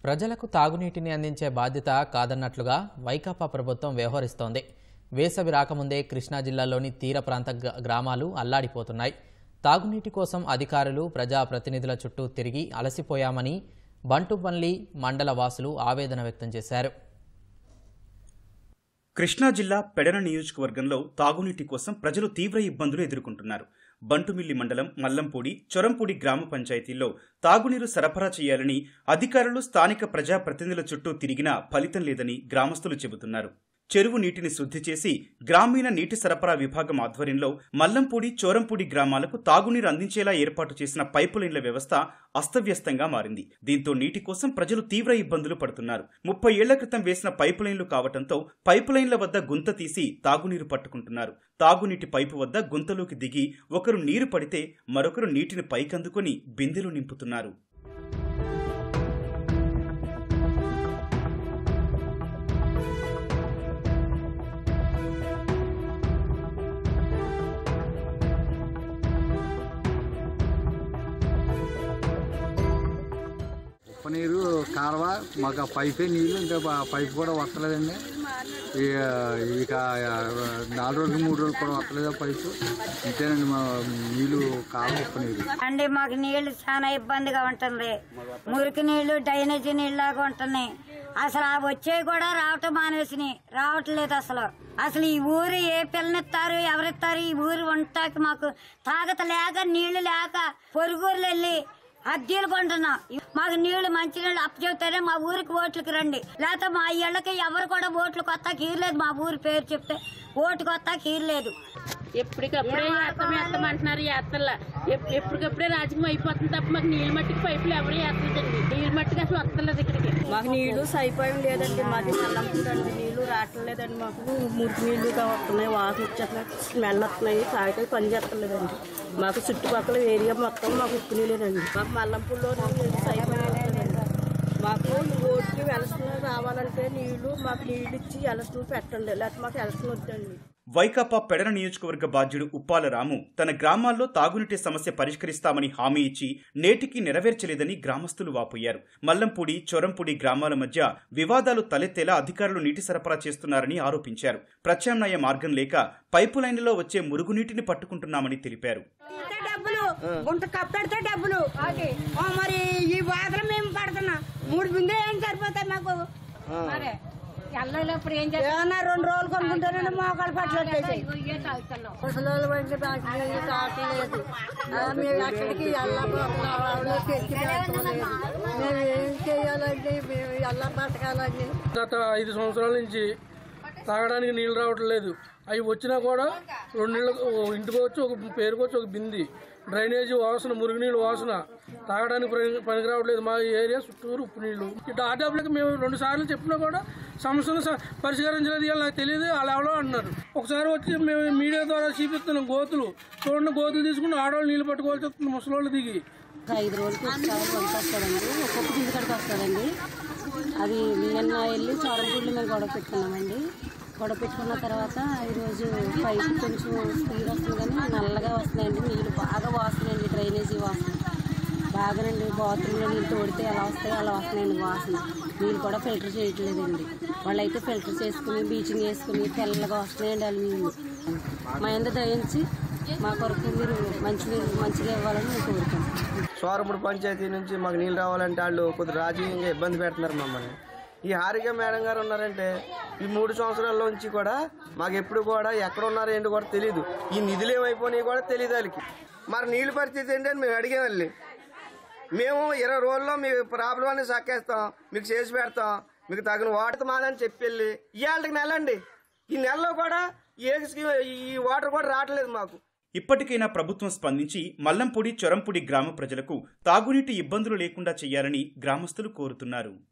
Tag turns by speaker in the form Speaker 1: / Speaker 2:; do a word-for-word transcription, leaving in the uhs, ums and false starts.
Speaker 1: ప్రజలకు తాగునీటిని అందించే బాధ్యత కాదన్నట్లుగా వైకాపా ప్రభుత్వం వ్యవహరిస్తోంది. వేసవి రాకముందే కృష్ణా జిల్లాలోని తీర ప్రాంత గ్రామాలు అల్లాడిపోతున్నాయి. తాగునీటి కోసం అధికారులు ప్రజాప్రతినిధుల చుట్టూ తిరిగి అలసిపోయామని బంటుపల్లి మండల వాసులు ఆవేదన వ్యక్తం చేశారు.
Speaker 2: కృష్ణా జిల్లా పెడన నియోజకవర్గంలో తాగునీటి కోసం ప్రజలు తీవ్ర ఇబ్బందులు ఎదుర్కొంటున్నారు. బంటుమిల్లి మండలం మల్లంపూడి, చొరంపూడి గ్రామ పంచాయతీల్లో తాగునీరు సరఫరా చేయాలని అధికారులు స్థానిక ప్రజాప్రతినిధుల చుట్టూ తిరిగినా ఫలితం లేదని గ్రామస్తులు చెబుతున్నారు. చెరువు నీటిని శుద్ధి చేసి గ్రామీణ నీటి సరఫరా విభాగం ఆధ్వర్యంలో మల్లంపూడి, చోరంపూడి గ్రామాలకు తాగునీరు అందించేలా ఏర్పాటు చేసిన పైపులైన్ల వ్యవస్థ అస్తవ్యస్తంగా మారింది. దీంతో నీటి కోసం ప్రజలు తీవ్ర ఇబ్బందులు పడుతున్నారు. ముప్పై ఏళ్ల క్రితం వేసిన పైపులైన్లు కావడంతో పైపులైన్ల వద్ద గుంత తీసి తాగునీరు పట్టుకుంటున్నారు. తాగునీటి పైపు వద్ద గుంతలోకి దిగి ఒకరు నీరు పడితే మరొకరు నీటిని పైకందుకొని బిందెలు నింపుతున్నారు.
Speaker 3: నీరు కాలువ మాకు పైపే నీళ్ళు ఇంకా పైపు కూడా వస్తలేదండి. ఇక నాలుగు రోజులు మూడు రోజులు కూడా వస్తలేదు పైపు. ఇంతేనండి మా నీళ్ళు కాలువ ఉప్పు నీరు
Speaker 4: అండి. మాకు నీళ్లు చాలా ఇబ్బందిగా ఉంటుంది. మురికి నీళ్లు డ్రైనేజీ నీళ్ళలాగా ఉంటున్నాయి. అసలు ఆ వచ్చేవి కూడా రావటం మానేసినాయి, రావట్లేదు అసలు. అసలు ఈ ఊరు ఏ పిల్లనిస్తారు, ఎవరిస్తారు? ఈ ఊరు ఉంటాకి మాకు తాగత లేక, నీళ్లు లేక పొరుగురులు వెళ్ళి అద్దీలు కొంటున్నాం. మాకు నీళ్లు మంచి నీళ్ళు అప్పచెప్తారే మా ఊరికి ఓట్లకి రండి, లేకపోతే మా ఇళ్ళకి ఎవరు కూడా ఓట్లు కొత్త కీరలేదు. మా ఊరి పేరు చెప్తే ఓటు కొత్త కీరలేదు.
Speaker 5: ఎప్పటికప్పుడే ఏత్తం వేస్తాం అంటున్నారు. ఏత్తల్లా ఎప్పటికప్పుడే రాజకీయం అయిపోతుంది తప్ప మాకు నీళ్ళు మట్టికి పైపులు ఎవరు వేస్తలేదండి. నీళ్ళు మట్టికి అసలు వస్తలేదు ఇక్కడికి.
Speaker 6: మాకు నీళ్లు సైపోయం లేదండి. మాది నల్లండి, నీళ్లు రావట్లేదండి. మాకు మురికి నీళ్లుగా వస్తున్నాయి, వాసన వచ్చేస్తున్నాయి, స్మెల్ వస్తున్నాయి, తాగితే పని చేస్తలేదండి. మాకు చుట్టుపక్కల ఏరియా మొత్తం మాకు ఉప్పు నీళ్ళేనండి. మాకు మల్లంపూడిలో సైపోయం లేదండి. మాకు ఓట్లు ఎలక్షన్ రావాలంటే నీళ్లు మాకు నీళ్ళు ఇచ్చి ఎలక్షన్ పెట్టండి, లేకపోతే మాకు ఎలక్షన్ వద్దండి.
Speaker 2: వైకాపా పెడన నియోజకవర్గ బాధ్యుడు ఉప్పాల రాము తన గ్రామాల్లో తాగునీటి సమస్య పరిష్కరిస్తామని హామీ ఇచ్చి నేటికి నెరవేర్చలేదని గ్రామస్తులు వాపోయారు. మల్లంపూడి, చొరంపూడి గ్రామాల మధ్య వివాదాలు తలెత్తేలా అధికారులు నీటి సరఫరా చేస్తున్నారని ఆరోపించారు. ప్రత్యామ్నాయ మార్గం లేక పైపులైన్లలో వచ్చే మురుగునీటిని పట్టుకుంటున్నామని తెలిపారు.
Speaker 4: మరి ఈ బాధలు మేము పడుతున్నాం. మూడు బిందెలు ఏం సరిపోతాయి మాకు? ఎల్లప్పుడు ఏం చేయాలన్నా రెండు రోజులు కొనుక్కుంటానండి. మోకాలు పట్టలేదు. ముసలి వంటి బాకీ కావట్లేదు. మేము ఎక్కడికి వెళ్ళబోతున్నాం. మేము ఏం చేయాలండి? మేము ఎలా బతకాలండి?
Speaker 7: గత ఐదు సంవత్సరాల నుంచి తాగడానికి నీళ్ళు రావట్లేదు. అవి వచ్చినా కూడా రెండు నీళ్ళు ఇంటికి వచ్చి ఒక పేరుకొచ్చి ఒక బింది, డ్రైనేజీ వాసన, మురుగునీళ్ళు వాసన, తాగడానికి పనికి రావట్లేదు. మా ఏరియా చుట్టూరు ఉప్పు నీళ్లు. ఇటు ఆర్డబ్ల్యూకి మేము రెండు సార్లు చెప్పినా కూడా సమస్యను పరిష్కరించలేదు. నాకు తెలియదు, వాళ్ళు ఎవరో అంటున్నారు. ఒకసారి వచ్చి మేము మీడియా ద్వారా చూపిస్తున్నాం గోతులు చూడండి, గోతులు తీసుకుని ఆడవాళ్ళు నీళ్ళు పట్టుకోవాల్సి వస్తుంది ముసలోళ్ళు దిగి.
Speaker 6: ఐదు రోజులకి ఒకసారి వంట వస్తాడండి, ఒక్కొక్క బింది కడికి వస్తాడండి. అది నిన్న వెళ్ళి చోరంపూడిలో మేము గొడవ పెట్టుకున్నామండి. గొడవ పెట్టుకున్న తర్వాత ఈరోజు పైపు కొంచెం స్పీడ్ వస్తుంది కానీ నల్లగా వస్తున్నాయండి. నీళ్ళు బాగా వాస్తున్నాయండి, డ్రైనేజీ వాసన బాగానండి. బాత్రూంలో నీళ్ళు తోడితే ఎలా వస్తాయో అలా వస్తున్నాయండి వాసన. నీళ్ళు కూడా ఫిల్టర్ చేయట్లేదండి. వాళ్ళైతే ఫిల్టర్ చేసుకుని బ్లీచింగ్ వేసుకుని తెల్లగా వస్తున్నాయండి వాళ్ళ నీళ్ళు. మా ఎంత దయించి మా కొరకు మీరు మంచి నీళ్ళు మంచిగా ఇవ్వాలని మేము కోరుకుంటున్నాం.
Speaker 8: చోరంపూడి పంచాయతీ నుంచి మాకు నీళ్ళు రావాలంటే వాళ్ళు కొద్దిగా రాజకీయంగా ఇబ్బంది పెడుతున్నారు మమ్మల్ని. ఈ హారిక మేడం గారు ఉన్నారంటే ఈ మూడు సంవత్సరాల నుంచి కూడా మాకు ఎప్పుడు కూడా ఎక్కడ ఉన్నారో ఏంటో కూడా తెలియదు. ఈ నిధులు ఏమైపోయినాయి కూడా తెలియదు వాళ్ళకి. మరి నీళ్ళ పరిస్థితి ఏంటి అని మేము అడిగేవాళ్ళి. మేము ఇరవై రోజుల్లో మీ ప్రాబ్లం అని సక్కేస్తాం, మీకు చేసి పెడతాం, మీకు తగిన వాటర్ మాదని చెప్పి వెళ్ళి ఇవాళకి నెల అండి. ఈ నెలలో కూడా ఏ ఈ వాటర్ కూడా రావట్లేదు మాకు.
Speaker 2: ఇప్పటికైనా ప్రభుత్వం స్పందించి మల్లంపూడి, చొరంపూడి గ్రామ ప్రజలకు తాగునీటి ఇబ్బందులు లేకుండా చేయాలని గ్రామస్తులు కోరుతున్నారు.